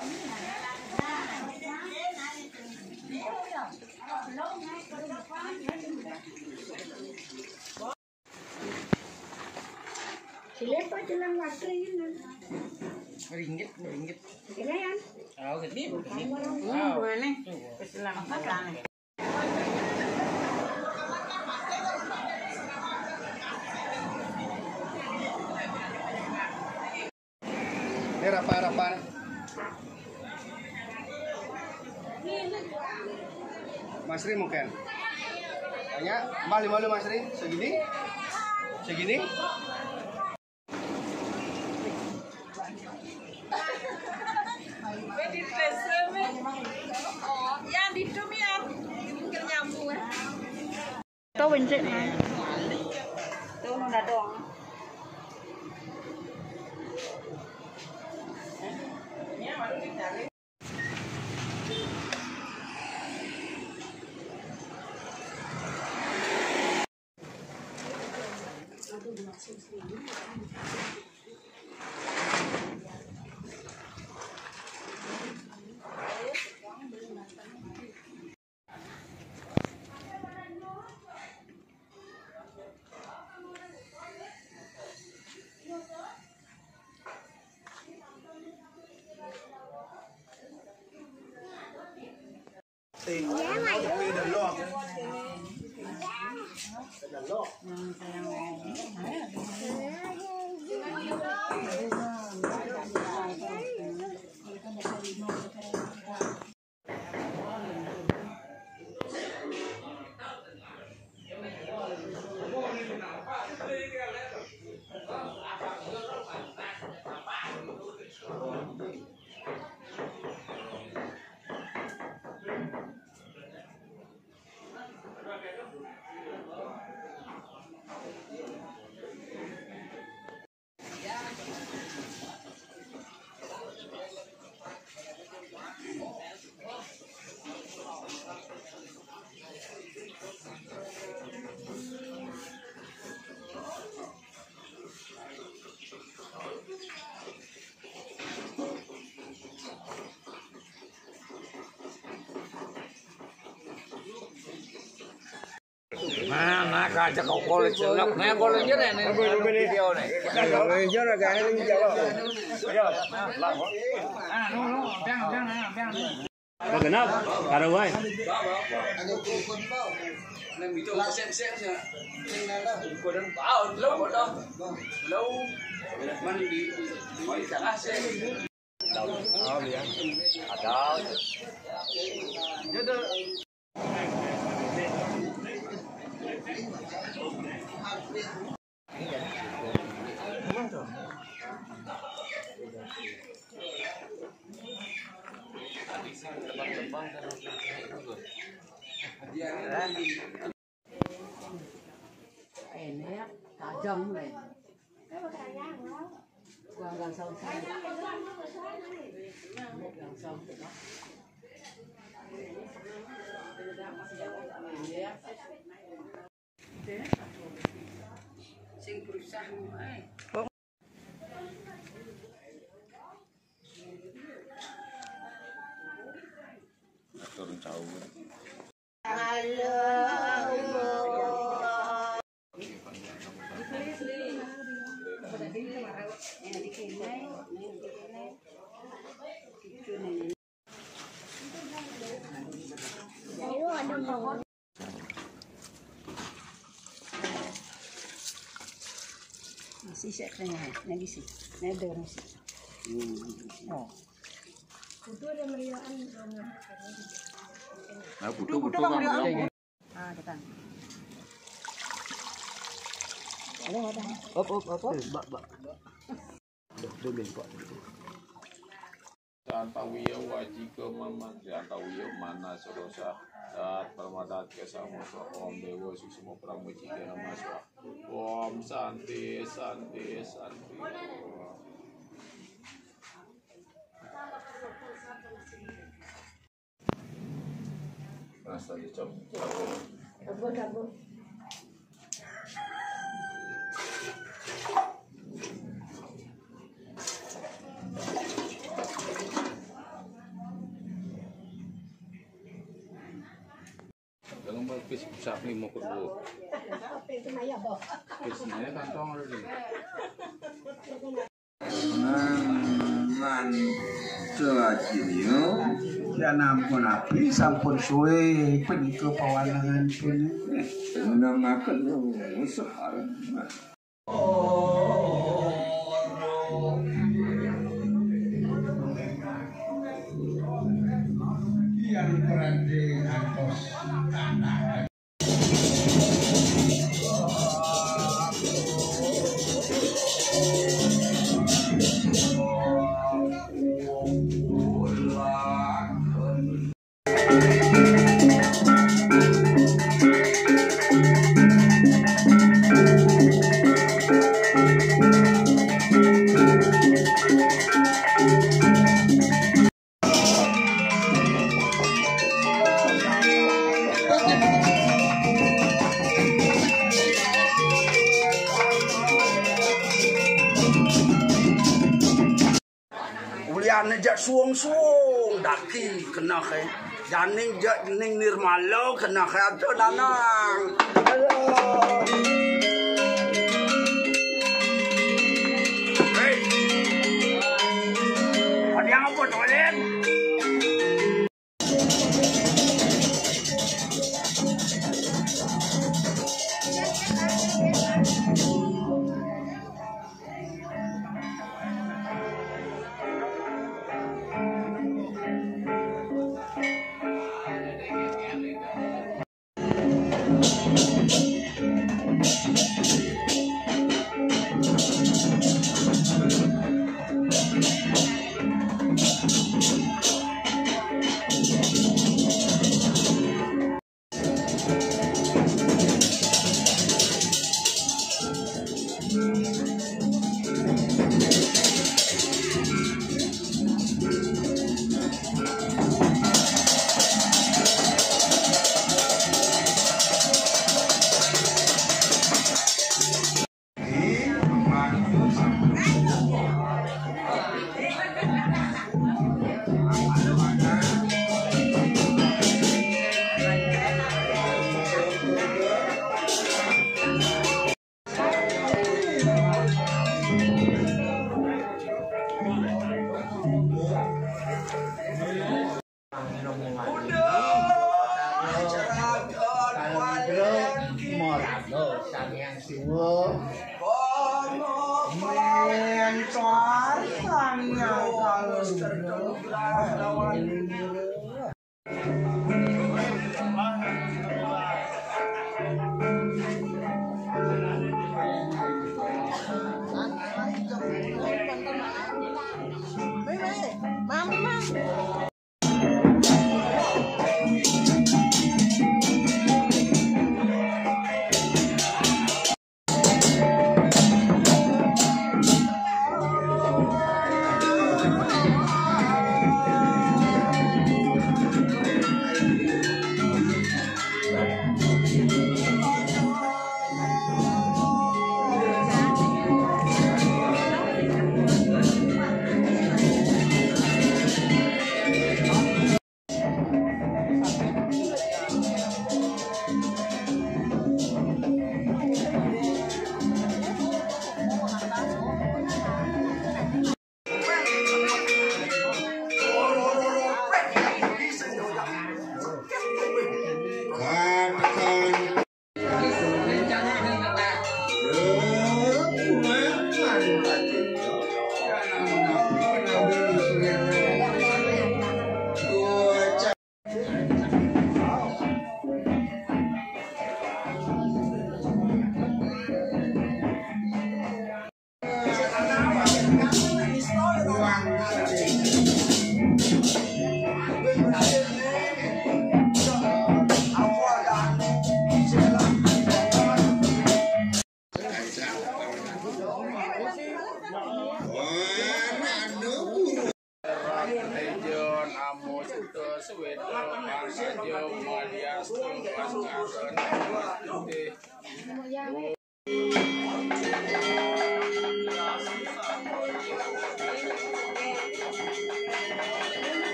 Siapa jalan waktu ini? Ringgit. Kirayan? Oh, gede. Boleh. Peselang makan. Ini rapa-rapa. Mas Ri mungkin. Tanya, malu Mas Ri? Segini? Yang di ya, mungkin nyambung. Tuh bencet nih. Tuh udah doang. Nah, kacau kau kolej celok. Nah, kolej nih video nih. Kolej ora kae ning Jawa. Ayo, lah. Biang. Apa genap? Karo wae. Nang itu sep-sep nya. Kodon bau, lâu đó. Lâu. Man di salah sep. Oh, iya. Ada. Jodoh. Ini tajam nih. Gang sông. Sing berusaha Turun jauh. Sisa kanya, nagisi, nadorong si. Oh. Kudu ada meriaan dong. Nah, butuh kan. Ah, datang. Ada. Op. Bak. Demi Pak. Antawiya wajika mamat antawiya mana sorosa saat permadat kesamusa om dewa susuma pramujika namaswa om santi rasa dicoba Dabo. Wis bisa 5 kerbo. Wis sebenarnya kantong lagi. Man celajinyo ya nampun api sampun suwe penika pawanangan pun menamaken sekarang. Yang berarti antos tanah. Ulian jak suung-suung daki kena ke. Janing jak ning nirmalo kena ke atu nanang. Halo. Hey. Ada yang apa toilet?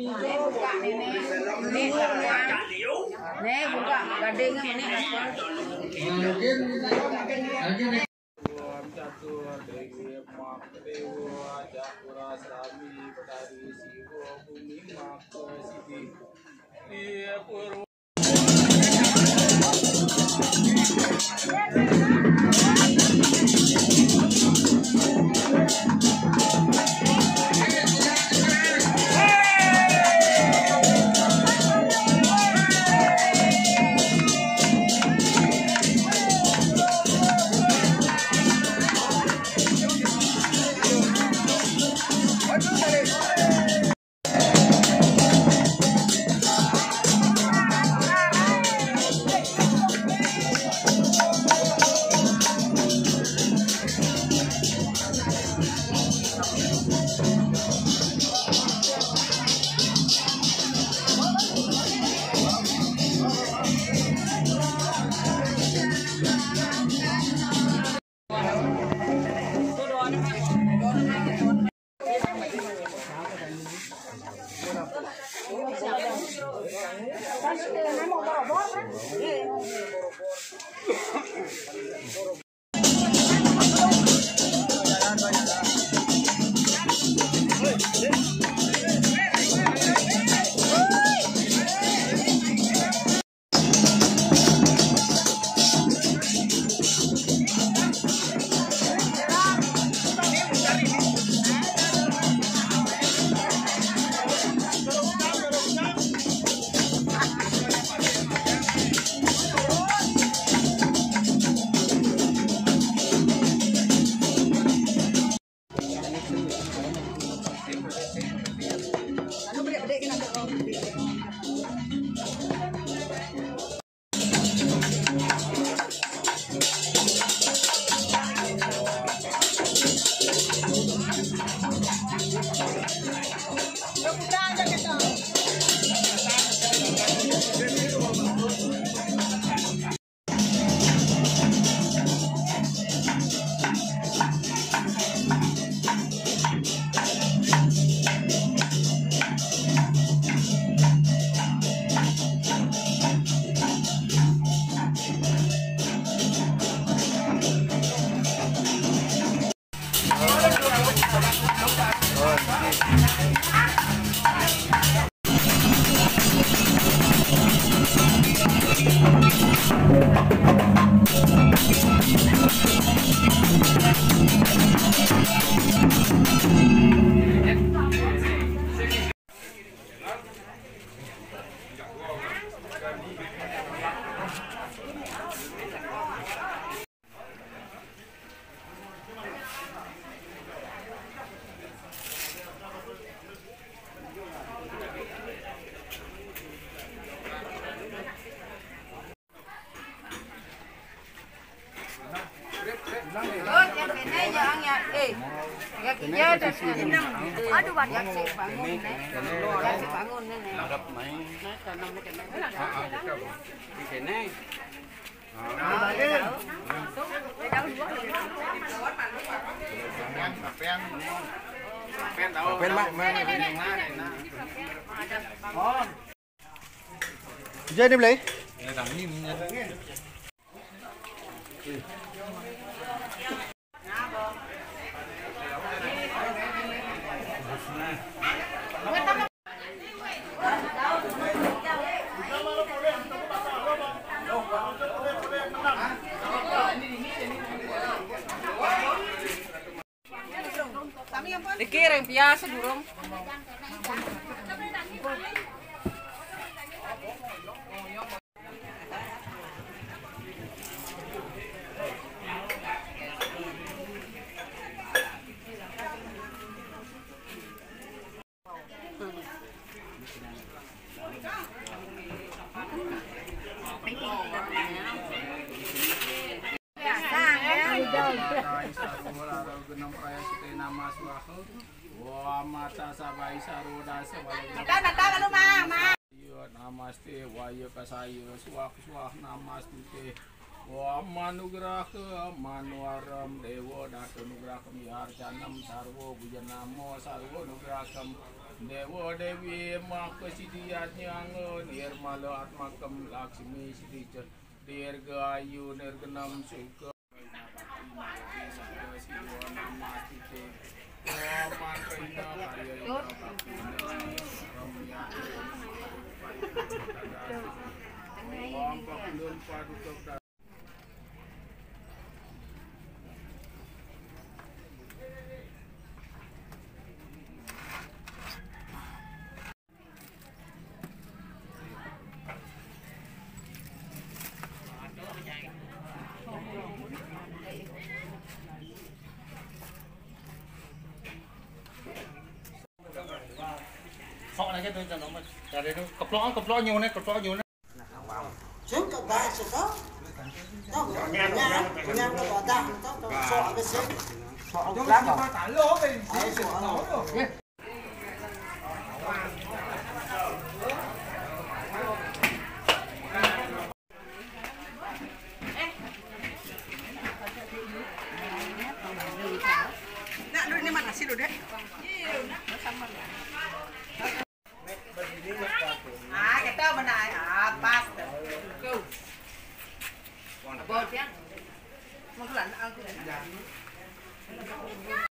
buka ini buka gadingnya ini. Om catur dewi mak dewa jakura sami betari siwo bumi mak sidi iya purwo. Aduh, banyak sih bangun nih. Bangun nih. Hadap main. Di sini. Jadi beli? Dikirim biasa durung. Namaste waya kasaya swak namaste wa manugrah manuaram dewa datu nugraham yarjanam sarwo bujanamo sarwo nugraham Dewa Dewi Makasidiatnya Nirmala Atmakam Laksmi Sidica Dirgayu Nirganam Suka Họ này cái tôi cho nó mà đây nó cặp lõ nhiều này Chúng các bạn sẽ có nhà nó bỏ ta sọ cái xếp sọ lắm rồi tải lỗ mình ini mana sih lu deh? Kita menai pas tuh. Bột ya. Mau lần ăn cái này.